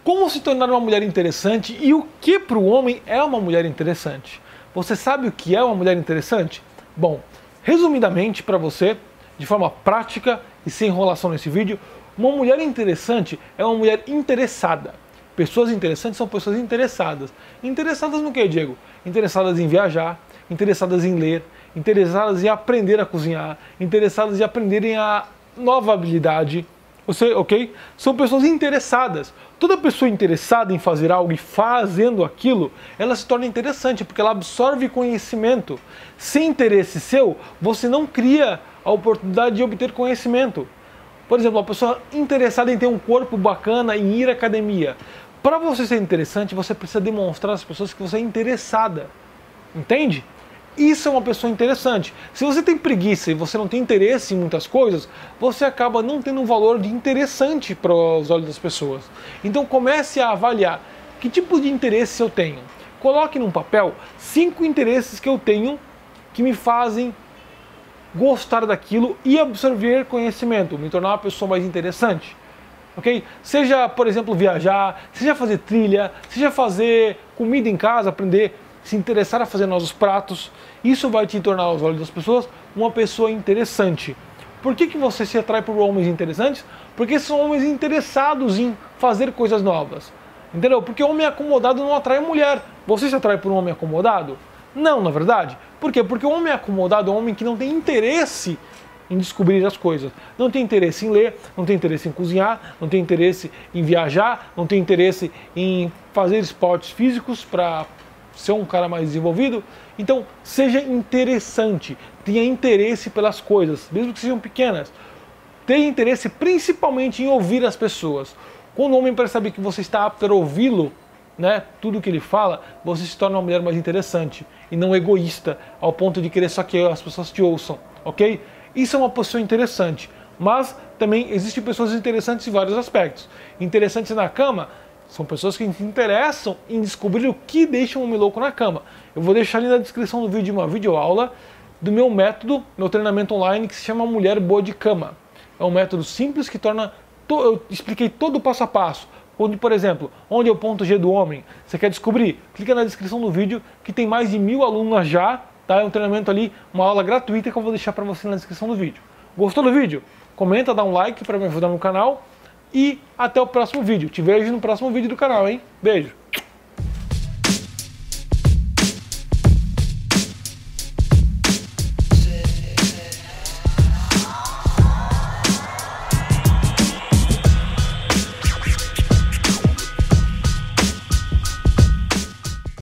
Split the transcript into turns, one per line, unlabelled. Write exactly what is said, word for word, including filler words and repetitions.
Como se tornar uma mulher interessante e o que para o homem é uma mulher interessante? Você sabe o que é uma mulher interessante? Bom, resumidamente para você, de forma prática e sem enrolação nesse vídeo, uma mulher interessante é uma mulher interessada. Pessoas interessantes são pessoas interessadas. Interessadas no que, Diego? Interessadas em viajar, interessadas em ler, interessadas em aprender a cozinhar, interessadas em aprenderem a nova habilidade. Você, ok? São pessoas interessadas. Toda pessoa interessada em fazer algo e fazendo aquilo, ela se torna interessante, porque ela absorve conhecimento. Sem interesse seu, você não cria a oportunidade de obter conhecimento. Por exemplo, uma pessoa interessada em ter um corpo bacana, em ir à academia. Para você ser interessante, você precisa demonstrar às pessoas que você é interessada. Entende? Isso é uma pessoa interessante. Se você tem preguiça e você não tem interesse em muitas coisas, você acaba não tendo um valor de interessante para os olhos das pessoas. Então comece a avaliar que tipo de interesse eu tenho. Coloque num papel cinco interesses que eu tenho que me fazem gostar daquilo e absorver conhecimento, me tornar uma pessoa mais interessante. Okay? Seja, por exemplo, viajar, seja fazer trilha, seja fazer comida em casa, aprender, se interessar a fazer novos pratos. Isso vai te tornar, aos olhos das pessoas, uma pessoa interessante. Por que que você se atrai por homens interessantes? Porque são homens interessados em fazer coisas novas. Entendeu? Porque homem acomodado não atrai mulher. Você se atrai por um homem acomodado? Não, na verdade. Por quê? Porque o homem acomodado é um homem que não tem interesse em descobrir as coisas. Não tem interesse em ler, não tem interesse em cozinhar, não tem interesse em viajar, não tem interesse em fazer esportes físicos para ser um cara mais desenvolvido. Então, seja interessante, tenha interesse pelas coisas, mesmo que sejam pequenas. Tenha interesse principalmente em ouvir as pessoas. Quando o homem percebe que você está apto a ouvi-lo, né, tudo que ele fala, você se torna uma mulher mais interessante e não egoísta, ao ponto de querer só que as pessoas te ouçam, ok? Isso é uma pessoa interessante, mas também existem pessoas interessantes em vários aspectos. Interessantes na cama são pessoas que se interessam em descobrir o que deixa um homem louco na cama. Eu vou deixar ali na descrição do vídeo uma videoaula do meu método, meu treinamento online, que se chama Mulher Boa de Cama. É um método simples que torna... Eu expliquei todo o passo a passo. Onde, por exemplo, onde é o ponto G do homem? Você quer descobrir? Clica na descrição do vídeo, que tem mais de mil alunas já. Tá? É um treinamento ali, uma aula gratuita que eu vou deixar para você na descrição do vídeo. Gostou do vídeo? Comenta, dá um like para me ajudar no canal. E até o próximo vídeo. Te vejo no próximo vídeo do canal, hein? Beijo!